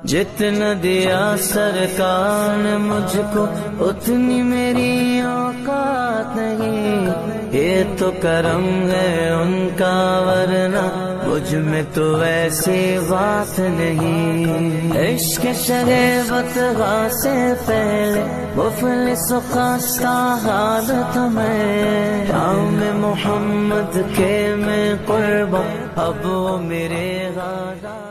जितना दिया सरकार ने मुझको उतनी मेरी औकात नहीं। ये तो करम है उनका, वरना मुझ में तो ऐसी बात नहीं। इश्क शरीबत से पहले मुफलिस खास्ता हालत में, शाम मोहम्मद के मैं कुर्बान, अब वो मेरे गादा।